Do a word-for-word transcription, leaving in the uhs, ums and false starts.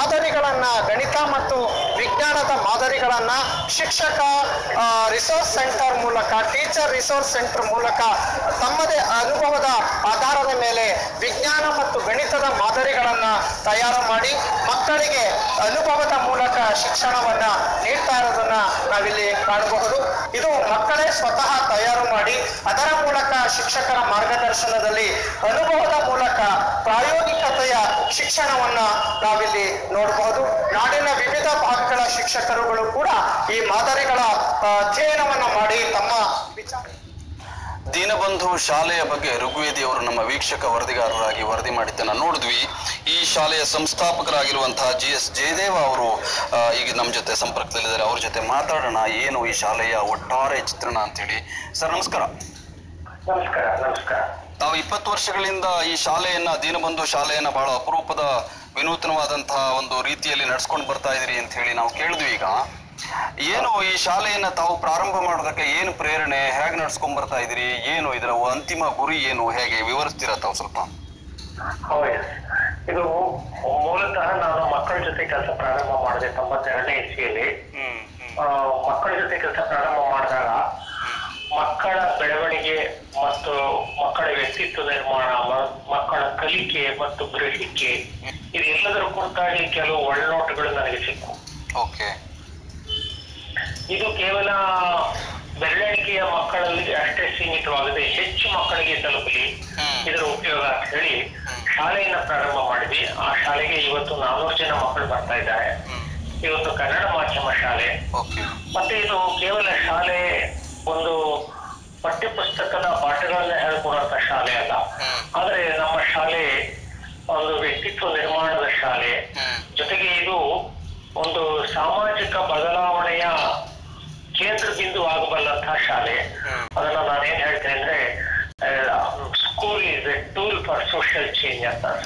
ಮಾದರಿಗಳನ್ನ, ಗಣಿತ ಮತ್ತು ವಿಜ್ಞಾನದ ಮಾದರಿಗಳನ್ನ ಶಿಕ್ಷಕ ರಿಸೋರ್ಸ್ ಸೆಂಟರ್ ಮೂಲಕ, ಟೀಚರ್ ರಿಸೋರ್ಸ್ ಸೆಂಟರ್ ಮೂಲಕ ತಮ್ಮದೇ ಅನುಭವದ ಆಧಾರದ ಮೇಲೆ ವಿಜ್ಞಾನ ಮತ್ತು ಗಣಿತದ ಮಾದರಿಗಳನ್ನ ತಯಾರು ಮಾಡಿ ಮಕ್ಕಳಿಗೆ ಅನುಭವದ ಮೂಲಕ ಶಿಕ್ಷಣವನ್ನ ನೀಡ್ತಾ ಇರೋದನ್ನ ನಾವಿಲ್ಲಿ ಕಾಣಬಹುದು. ಇದು ಮಕ್ಕಳೇ ಸ್ವತಃ ತಯಾರು ಮಾಡಿ ಅದರ ಮೂಲಕ ಶಿಕ್ಷಕರ ಮಾರ್ಗದರ್ಶನದಲ್ಲಿ ಅನುಭವದ ಮೂಲಕ ಪ್ರಾಯೋಗಿಕತೆಯ ಶಿಕ್ಷಣವನ್ನ ನಾವಿಲ್ಲಿ ನೋಡಬಹುದು. ನಾಡಿನ ವಿವಿಧ ಭಾಗಗಳ ಶಿಕ್ಷಕರುಗಳು ಕೂಡ ಈ ಮಾದರಿಗಳ ಅಧ್ಯಯನವನ್ನ ಮಾಡಿ ತಮ್ಮ ವಿಚಾರ. ದೀನಬಂಧು ಶಾಲೆಯ ಬಗ್ಗೆ ಋಗ್ವೇದಿ ಅವರು ನಮ್ಮ ವೀಕ್ಷಕ ವರದಿಗಾರರಾಗಿ ವರದಿ ಮಾಡಿದ್ದನ್ನ ನೋಡಿದ್ವಿ. ಈ ಶಾಲೆಯ ಸಂಸ್ಥಾಪಕರಾಗಿರುವಂತಹ ಜಿ ಎಸ್ ಜಯದೇವ ಅವರು ಈಗ ನಮ್ಮ ಜೊತೆ ಸಂಪರ್ಕದಲ್ಲಿದ್ದಾರೆ. ಅವ್ರ ಜೊತೆ ಮಾತಾಡೋಣ, ಏನು ಈ ಶಾಲೆಯ ಒಟ್ಟಾರೆ ಚಿತ್ರಣ ಅಂತೇಳಿ. ಸರ್ ನಮಸ್ಕಾರ. ನಮಸ್ಕಾರ. ನಮಸ್ಕಾರ. ತಾವು ಇಪ್ಪತ್ತು ವರ್ಷಗಳಿಂದ ಈ ಶಾಲೆಯನ್ನ, ದೀನಬಂಧು ಶಾಲೆಯನ್ನ ಬಹಳ ಅಪರೂಪದ ವಿನೂತನವಾದಂತಹ ಒಂದು ರೀತಿಯಲ್ಲಿ ನಡ್ಸ್ಕೊಂಡು ಬರ್ತಾ ಇದೀರಿ ಅಂತ ಹೇಳಿ ನಾವು ಕೇಳಿದ್ವಿ. ಈಗ ಏನು ಈ ಶಾಲೆಯನ್ನ ತಾವು ಪ್ರಾರಂಭ ಮಾಡೋದಕ್ಕೆ ಏನು ಪ್ರೇರಣೆ, ಹೇಗೆ ನಡ್ಸ್ಕೊಂಡ್ ಬರ್ತಾ ಇದೀರಿ, ಏನು ಇದರ ಅಂತಿಮ ಗುರಿ ಏನು, ಹೇಗೆ ವಿವರಿಸ್ತೀರಾ ತಾವು ಸ್ವಲ್ಪ? ಹೌದು, ಇದು ಮೂಲತಃ ನಾನು ಮಕ್ಕಳ ಜೊತೆ ಕೆಲಸ ಪ್ರಾರಂಭ ಮಾಡಿದೆ ತೊಂಬತ್ತೆರಡನೇ ಇಸ್ವಿಯಲ್ಲಿ. ಮಕ್ಕಳ ಜೊತೆ ಕೆಲಸ ಪ್ರಾರಂಭ ಮಾಡಿದಾಗ ಮಕ್ಕಳ ಬೆಳವಣಿಗೆ ಮತ್ತು ಮಕ್ಕಳ ವ್ಯಕ್ತಿತ್ವ ನಿರ್ಮಾಣ, ಮಕ್ಕಳ ಕಲಿಕೆ ಮತ್ತು ಗ್ರಹಿಕೆ ಇದೆಲ್ಲದರ ಕುರಿತಾಗಿ ಕೆಲವು ಒಳನೋಟಗಳು ನನಗೆ ಸಿಕ್ಕು. ಓಕೆ. ಇದು ಕೇವಲ ಬೆರಳಿಕೆಯ ಮಕ್ಕಳಲ್ಲಿ ಅಷ್ಟೇ ಸೀಮಿತವಾಗದೆ ಹೆಚ್ಚು ಮಕ್ಕಳಿಗೆ ತಲುಪಲಿ ಇದರ ಉಪಯೋಗ ಅಂತ ಹೇಳಿ ಶಾಲೆಯನ್ನ ಪ್ರಾರಂಭ ಮಾಡಿದ್ವಿ. ಆ ಶಾಲೆಗೆ ಇವತ್ತು ನಾನೂರು ಜನ ಮಕ್ಕಳು ಬರ್ತಾ ಇದ್ದಾರೆ. ಇವತ್ತು ಕನ್ನಡ ಮಾಧ್ಯಮ ಶಾಲೆ. ಮತ್ತೆ ಇದು ಕೇವಲ ಶಾಲೆ ಒಂದು ಪಠ್ಯಪುಸ್ತಕದ ಪಾಠಗಳನ್ನ ಹೇಳ್ಕೊಡುವಂತ ಶಾಲೆ ಅಲ್ಲ, ಆದ್ರೆ ನಮ್ಮ ಶಾಲೆ ಒಂದು ವ್ಯಕ್ತಿತ್ವ ನಿರ್ಮಾಣದ ಶಾಲೆ. ಜೊತೆಗೆ ಇದು ಒಂದು ಸಾಮಾಜಿಕ ಬದಲಾವಣೆಯ ಕೇಂದ್ರ ಬಿಂದು ಆಗಬಲ್ಲಂತಹ ಶಾಲೆ. ಅದನ್ನ ನಾನೇನ್ ಹೇಳ್ತೇನೆ ಅಂದ್ರೆ, school is a tool for social change ಅಂತ.